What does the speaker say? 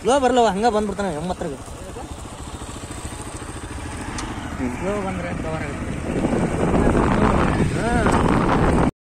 Slow ಬರಲ್ಲವ ಹಂಗ ಬಂದ್ಬಿಡ್ತಾನೆ 80 slow ಬಂದ್ರೆ cover ಆಗುತ್ತೆ.